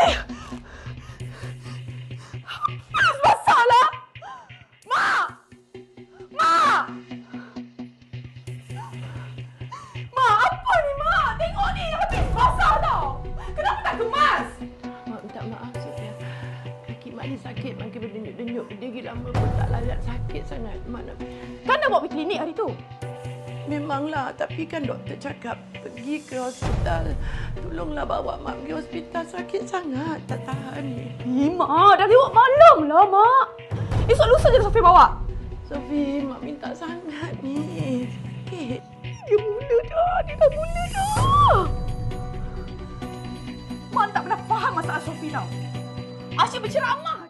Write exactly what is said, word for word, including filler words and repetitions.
Habis masalah! Mak! Mak! Mak, apa ni, Mak? Tengok ni, habis basah tau! Kenapa tak kemas? Mak minta maaf, Sofia. Kaki Mak ni sakit, makin berdenyut-denyut. Berdiri lama pun tak layak, sakit sangat. Mak nak... Kan dah bawa pergi klinik hari tu? Memanglah, tapi kan doktor cakap pergi ke hospital. Tolonglah bawa Mak pergi hospital, sakit sangat. Tak tahan ni. Eh, Mak, dah lewat malam lah, Mak. Esok lusa je Sofi bawa. Sofi, Mak minta sangat ni. Sakit. Dia mula dah, dia dah mula dah. Mak tak pernah faham masalah Sofi tau. Asyik berceramah